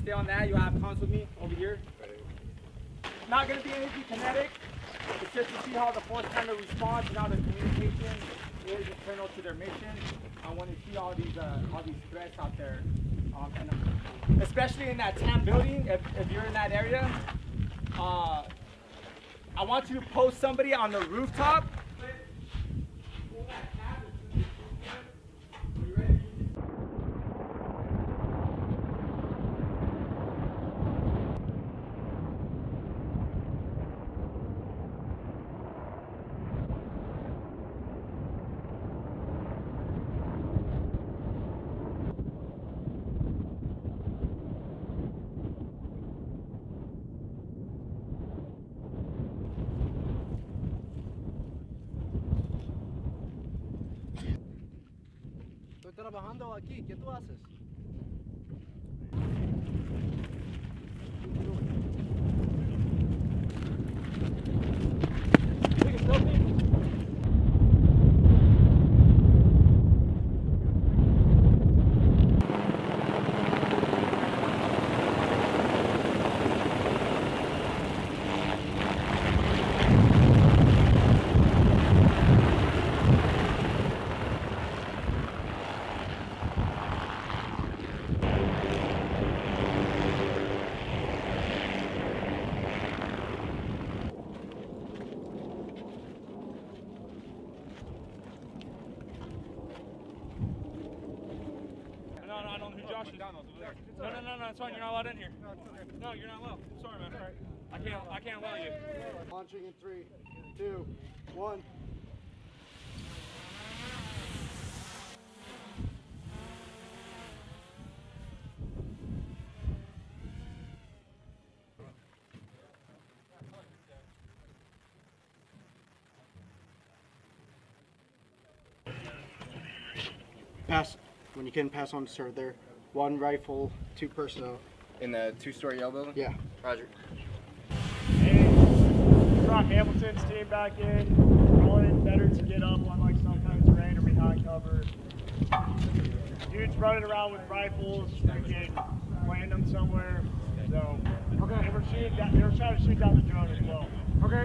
stay on that. You'll have comms with me over here. Not going to be anything kinetic. It's just to see how the force kind of responds and how the communication is internal to their mission. I want to see all these threats out there. And especially in that TAM building, if you're in that area, I want you to post somebody on the rooftop. Estoy trabajando aquí, ¿qué tú haces? No, it's fine. You're not allowed in here. No, you're not allowed. Sorry, man. I can't allow you. Launching in 3, 2, 1. Pass. When you can, pass on, sir. There. 1 rifle, 2 personnel. In the 2-story yellow building? Yeah. Roger. Hey, Brock Hamilton's team back in. Rolling better to get up on like some kind of terrain or behind cover. Dude's running around with rifles. We can land them somewhere. So, okay. They were trying to shoot down the drone as well. Okay.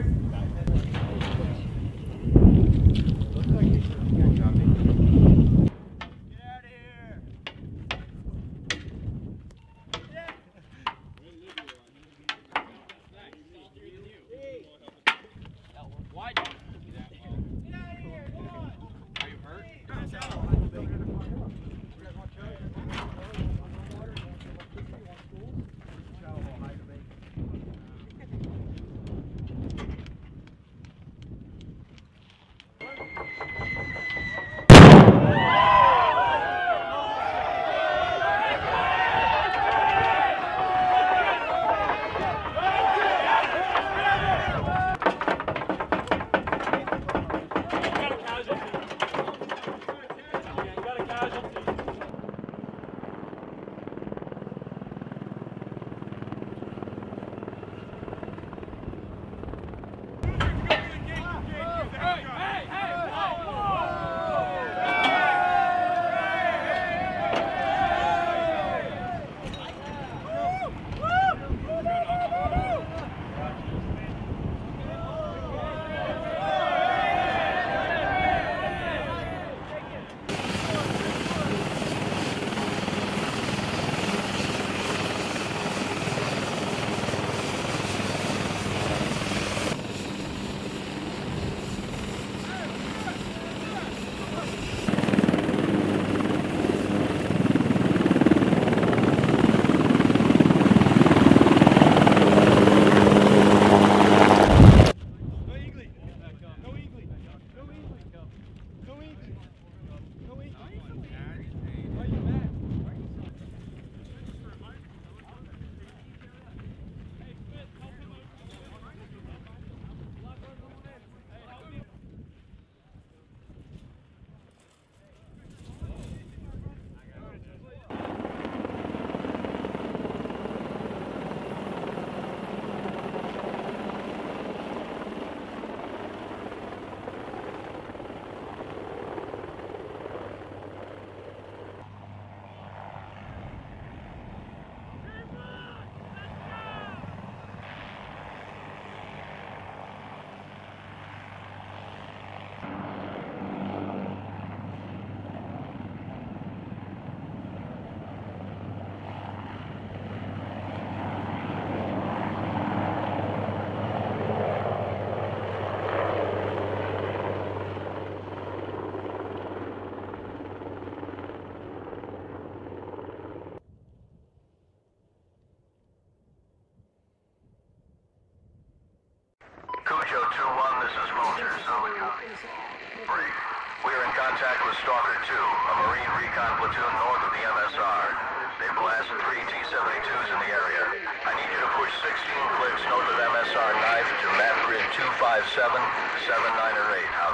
Looks like he's good copy. Brief. We are in contact with Stalker 2, a Marine recon platoon north of the MSR. They blasted 3 T-72s in the area. I need you to push 16 clicks north of MSR knife to map grid 257, 79 or 8.